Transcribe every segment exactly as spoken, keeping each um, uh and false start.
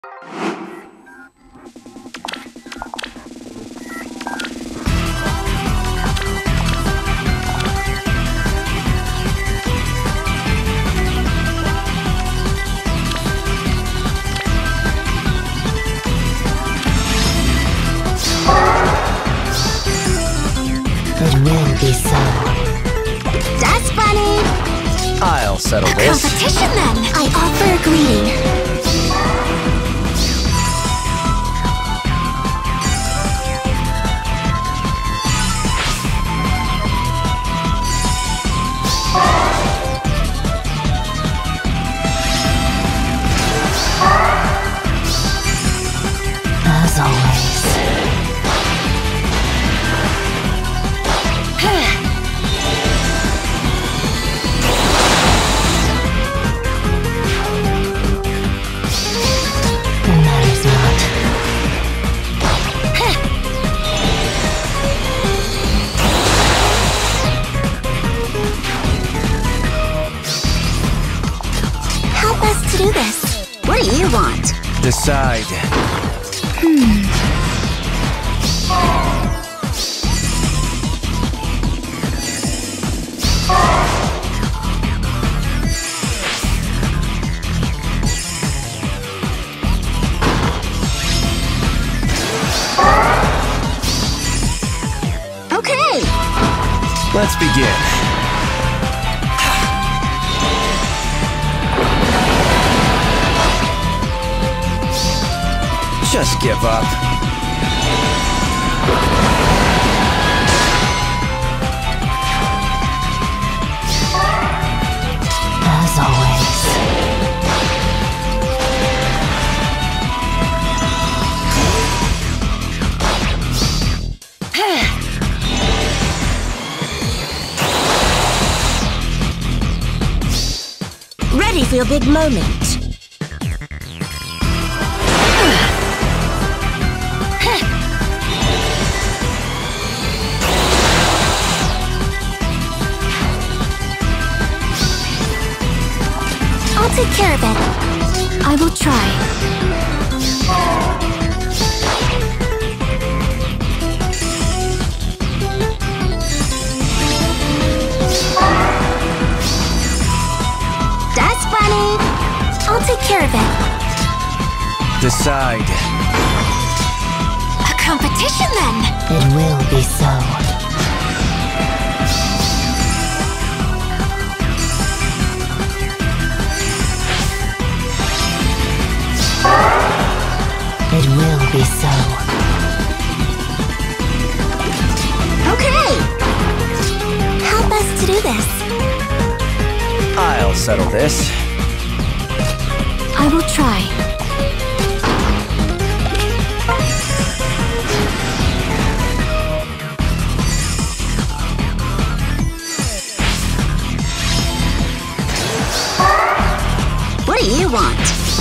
It will be so. That's funny! I'll settle A this. competition then! I offer a greeting. As always. And that is not. Help us to do this. What do you want? Decide. Okay! Let's begin. Just give up. As always. Ready for your big moment. I'll take care of it. I will try. That's funny. I'll take care of it. Decide. A competition then. It will be so. It will be so. Okay. Help us to do this. I'll settle this. I will try. What do you want?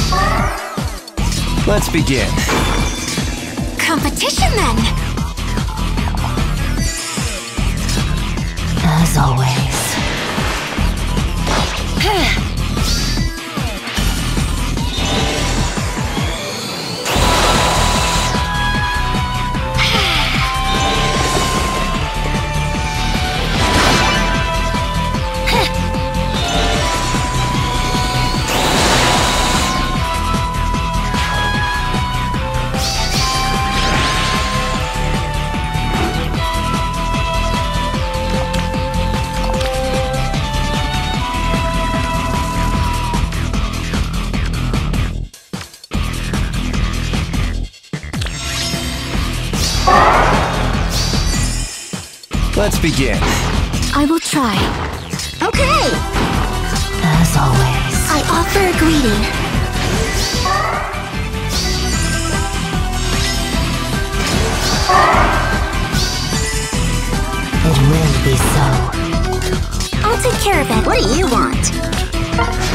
Let's begin. Competition then. As always. Let's begin. I will try. Okay. As always. I offer a greeting. It will be so. I'll take care of it. What do you want?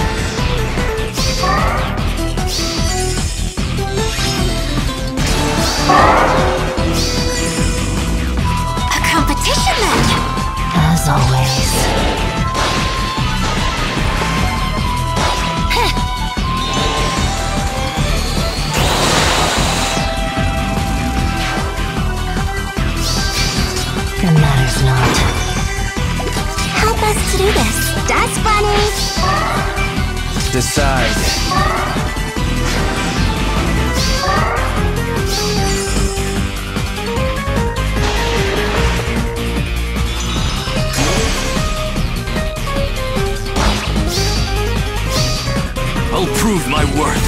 A competition then. As always. to do this. That's funny. Decide. I'll prove my worth.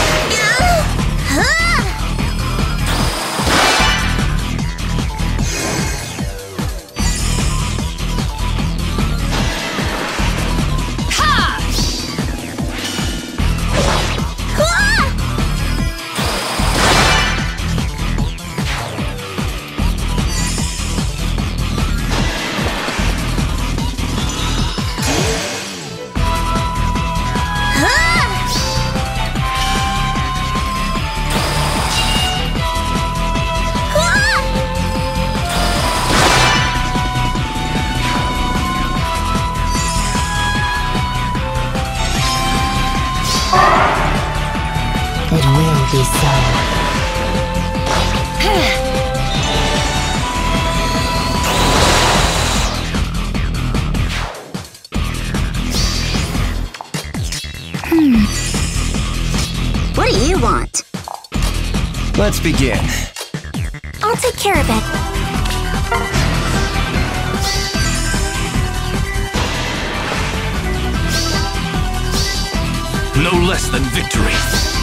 It will be so. Hmm. What do you want? Let's begin. I'll take care of it. No less than victory.